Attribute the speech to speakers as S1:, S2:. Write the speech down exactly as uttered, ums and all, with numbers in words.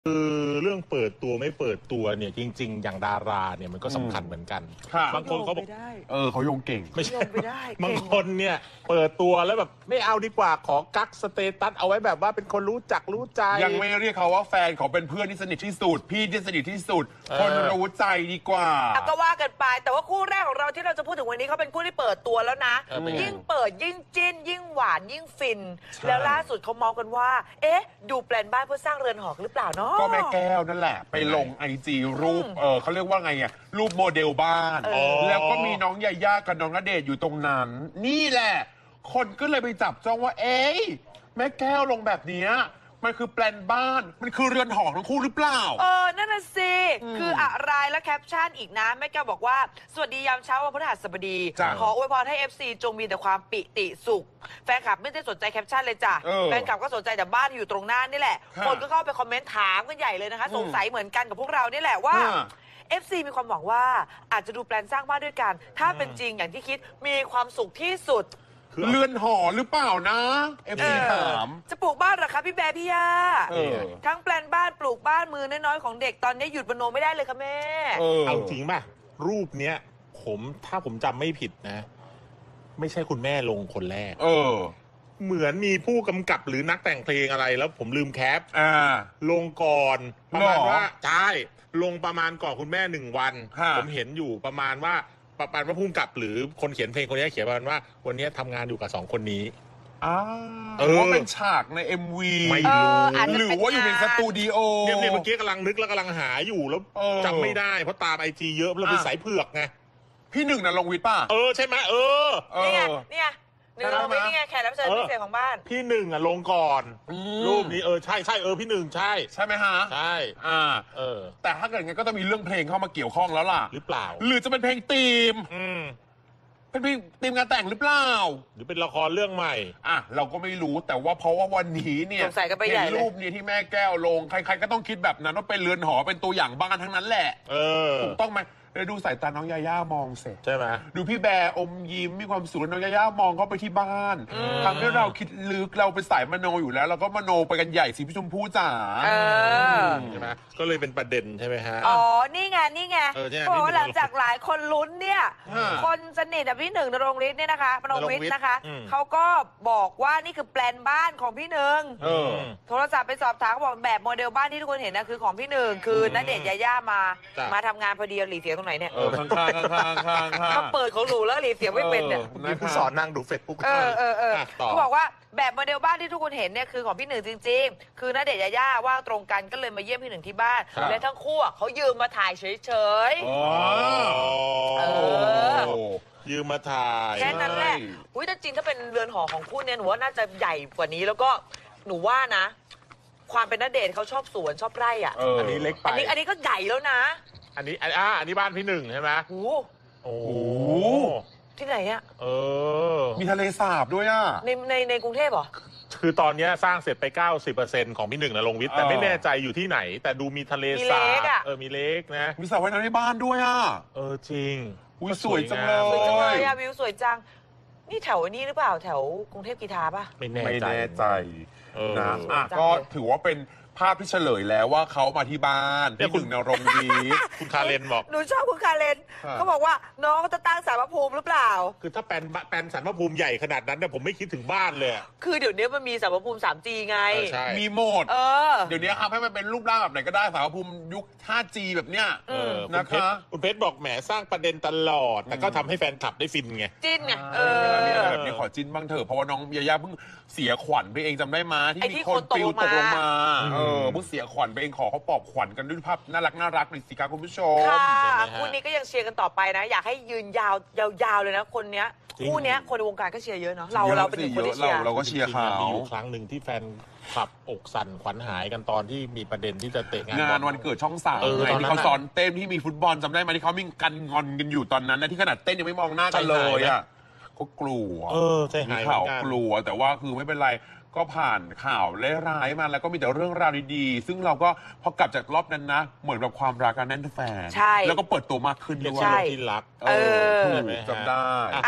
S1: คือเรื่องเปิดตัวไม่เปิดตัวเนี่ยจริงๆอย่างดาราเนี่ยมันก็สำคัญเหมือนกันบางคนเขาบอก
S2: เออเขาโยงเก่ง
S1: ไม่ใช่บางคนเนี่ยเปิดตัวแล้วแบบไม่เอาดีกว่าขอกักสเตตัสเอาไว้แบบว่าเป็นคนรู้จักรู้ใจ
S2: ยังไม่เรียกเขาว่าแฟนเขาเป็นเพื่อนที่สนิทที่สุดพี่ที่สนิทที่สุดคนรู้ใจดีกว่า
S3: ก็ว่ากันไปแต่ว่าคู่แรกของเราที่เราจะพูดถึงวันนี้เขาเป็นคู่ที่เปิดตัวแล้วนะยิ่งเปิดยิ่งจิ้นยิ่งหวานยิ่งฟินแล้วล่าสุดเขาเมากันว่าเอ๊ะดูแปลนบ้านเพื่อสร้างเรือนหอหรือเปล่าเนาะ
S2: ก็แม่แก้วนั่นแหละไปลงไอจีรูปเออเขาเรียกว่าไงอ่ะรูปโมเดลบ้านแล้วก็มีน้องยาย่ากับน้องณเดชน์อยู่ตรงนั้นนี่แหละคนก็เลยไปจับจ้องว่าเอ๊ะแม่แก้วลงแบบนี้มันคือแปลนบ้านมันคือเรือนหอทั้งคู่หรือเปล่า
S3: เออนั่นน่ะสิคืออะไรและแคปชั่นอีกนะแม่แก้วบอกว่าสวัสดียามเช้าวันพฤหัสบดีขออวยพรให้ เอฟ ซี จงมีแต่ความปิติสุขแฟนคลับไม่ได้สนใจแคปชั่นเลยจ้ะแฟนคลับก็สนใจแต่บ้านอยู่ตรงหน้านี่แหละคนก็เข้าไปคอมเมนต์ถามกันใหญ่เลยนะคะสงสัยเหมือนกันกับพวกเรานี่แหละว่า เอฟ ซี มีความหวังว่าอาจจะดูแปลนสร้างบ้านด้วยกันถ้าเป็นจริงอย่างที่คิดมีความสุขที่สุด
S2: เรือนหอหรือเปล่านะเอฟซีถาม
S3: จะปลูกบ้านหรอคะพี่แบร์พี่ย่าทั้งแปลนบ้านปลูกบ้านมือน้อยๆของเด็กตอนนี้หยุดมโนไม่ได้เลยค่ะแม่
S1: เอาจริงป่ะรูปเนี้ยผมถ้าผมจำไม่ผิดนะไม่ใช่คุณแม่ลงคนแรก
S2: เออ
S1: เหมือนมีผู้กำกับหรือนักแต่งเพลงอะไรแล้วผมลืมแคป
S2: อ่า
S1: ลงก่อนประมาณว่าใช่ลงประมาณก่อนคุณแม่หนึ่งวันผมเห็นอยู่ประมาณว่าประมาณว่าผู้กำกับหรือคนเขียนเพลงคนนี้เขียนประมาณว่าวันนี้ทำงานอยู่กับสองคนนี้
S2: อ่าเออว่าเป็นฉากใน เอ็ม วี
S1: ไม่รู้
S2: หรือว่าอยู่ในสตูดิโอ
S1: เนี่ยเมื่อกี้กำลังนึกแล้วกำลังหาอยู่แล้วจำไม่ได้เพราะตามไอจีเยอะแล้วเป็นสายเผือกไง
S2: พี่หนึ่งน่ะลงวิทย์ป่ะ
S1: เออใช่ไหมเออ
S3: นี่ไงนี่ไงหนึ่งลงวิทย์นี่ไงแขกรับเชิญพิเศษของบ้าน
S1: พี่หนึ่งอ่ะลงก่อนรูปนี้เออใช่ใช่เออพี่หนึ่งใช่
S2: ใช่ไหมฮะ
S1: ใช่
S2: อ่า
S1: เออ
S2: แต่ถ้าเกิดงั้นก็ต้องมีเรื่องเพลงเข้ามาเกี่ยวข้องแล้วล่ะ
S1: หรือเปล่า
S2: หรือจะเป็นเพลงธีม
S1: อืม
S2: เป็นเพลงธีมงานแต่งหรือเปล่า
S1: หรือเป็นละครเรื่องใหม่
S2: อ่ะเราก็ไม่รู้แต่ว่าเพราะว่าวันนี้เนี่ยเห็นรูปนี้ที่แม่แก้วลงใครๆก็ต้องคิดแบบนั้นว่าเป็นเรือนหอเป็นตัวอย่างบ้านทั้งนั้นแหละ
S1: เออ
S2: ถูกต้องไหมเลยดูสายตาน้องยาย่ามองเสร็จ
S1: ใช่ไหม
S2: ดูพี่แบร์อมยิ้มมีความสุขน้องยาย่ามองเข้าไปที่บ้านทำให้เราคิดลึกเราเป็นสายมโนอยู่แล้วเราก็มโนไปกันใหญ่สิพี่ชมพู่จ๋า
S1: ใช่ไหมก็เลยเป็นประเด็นใช่ไหมฮะ
S3: อ๋อนี่ไงนี่ไงเพราะหลังจากหลายคนลุ้นเนี่ยคนสนิทกับพี่หนึ่งณรงค์ฤทธิ์เนี่ยนะคะณรงค์ฤทธิ์นะคะเขาก็บอกว่านี่คือแปลนบ้านของพี่หนึ่งโทรศัพท์ไปสอบถามเขาบอกแบบโมเดลบ้านที่ทุกคนเห็นนะคือของพี่หนึ่งคือณเดชน์ยาย่ามามาทำงานพอดีหลีเสียงไหนเนี่ย
S2: ข้างข้างข้างข้างข้าง
S3: มาเปิดของหนูแล้วหลีเสียงไม่เป็นเนี่ย
S1: นี่คุณสอนนั่งดูเฟซบุ๊ก
S3: เออเออเออเขาบอกว่าแบบโมเดลบ้านที่ทุกคนเห็นเนี่ยคือของพี่หนึ่งจริงๆคือณเดชน์ยาย่าว่างตรงกันก็เลยมาเยี่ยมพี่หนึ่งที่บ้านและทั้งคู่เขายืมมาถ่ายเฉย
S1: ๆยืมมาถ่าย
S3: แค่นั้นแหละอุ้ยแต่จริงถ้าเป็นเรือนหอของคู่เนี่ยหนูว่าน่าจะใหญ่กว่านี้แล้วก็หนูว่านะความเป็นณเดชน์เขาชอบสวนชอบไร่อ่ะ
S1: อันนี้เล็กไป
S3: อันนี้อันนี้ก็ใหญ่แล้วนะ
S1: อันนี้อ่าอันนี้บ้านพี่หนึ่งใช่ไหม
S3: โอ้
S1: โอ้
S3: ที่ไหนอ่ะ
S1: เออ
S2: มีทะเลสาบด้วยอ่ะ
S3: ในในในกรุงเทพเหรอ
S1: คือตอนนี้สร้างเสร็จไป เก้าสิบเปอร์เซ็นต์ ของพี่หนึ่งณรงค์วิทย์แต่ไม่แน่ใจอยู่ที่ไหนแต่ดูมีทะเลสาบเออมีเล็กนะ
S2: มีสระว่ายน้ำในบ้านด้วยอ่ะ
S1: เออจริง
S2: อุ้ยสวยจังเลย
S3: สวยจังเลยอะวิวสวยจังนี่แถวนี้หรือเปล่าแถวกรุงเทพกีฬาป่ะ
S1: ไม่แน่
S2: ใจนะอ่ะก็ถือว่าเป็นภาพที่เฉลยแล้วว่าเขามาที่บ้านพี่หนึ่งณรงค์วิทย์
S1: คุณคาเรนบอก
S3: หนูชอบคุณคาเรนเขาบอกว่าน้องจะตั้งศาลพระภูมิหรือเปล่า
S1: คือถ้าแปลนแปลนศาลพระภูมิใหญ่ขนาดนั้นเนี่ยผมไม่คิดถึงบ้านเลย
S3: คือเดี๋ยวนี้มันมีศาลพระภูมิ ทรีจี ไง
S2: มีโหมดเดี๋ยวนี้ครับให้มันเป็นรูปร่างแบบไหนก็ได้ศาลพระภูมิยุค ห้าจี แบบเนี้ย
S1: นะคะคุณเพชรบอกแหมสร้างประเด็นตลอดแต่ก็ทำให้แฟนคลับได้ฟินไง
S3: จิ้นไงเอ
S2: อแบบนี้ขอจิ้นบ้างเถอะเพราะว่าน้องยาย่าเพิ่งเสียขวัญไปเองจำได้มาที่มีคนปลิวตกลงมาเออเพิ่งเสียขวัญไปเองขอเขาปลอบขวัญกันด้วยภาพน่ารักน่ารักหน่อยสิครับคุณผู้ชม
S3: ค่ะคู่นี้ก็ยังเชียร์กันต่อไปนะอยากให้ยืนยาวยาวๆเลยนะคนเนี้ยคู่เนี้ยคนในวงการก็เชียร์เยอะเนาะเราเราเป็นคนที่เชียร์
S2: เราก็เชียร์เขา
S1: มีอยู่ครั้งหนึ่งที่แฟนขับอกสั่นขวัญหายกันตอนที่มีประเด็นที่จะเตะงาน
S2: งานวันเกิดช่องสามไงที่เขาสอนเต้นที่มีฟุตบอลจำได้ไหมที่เขามีกันงอนกันอยู่ตอนนั้นนะที่ขนาดเต้นยังไม่มองหน้ากันเลยอ่ะก็กลัว
S1: เออใจหาย
S2: ข่าวกลัวแต่ว่าคือไม่เป็นไรก็ผ่านข่าวร้ายมาแล้วก็มีแต่เรื่องราวดีๆซึ่งเราก็พอกลับจากรอบนั้นนะเหมือนแบบความรักกันแน่นแฟนแล้วก็เปิดตัวมากขึ้นด้วย
S1: ที่รัก
S2: ถูกจำได้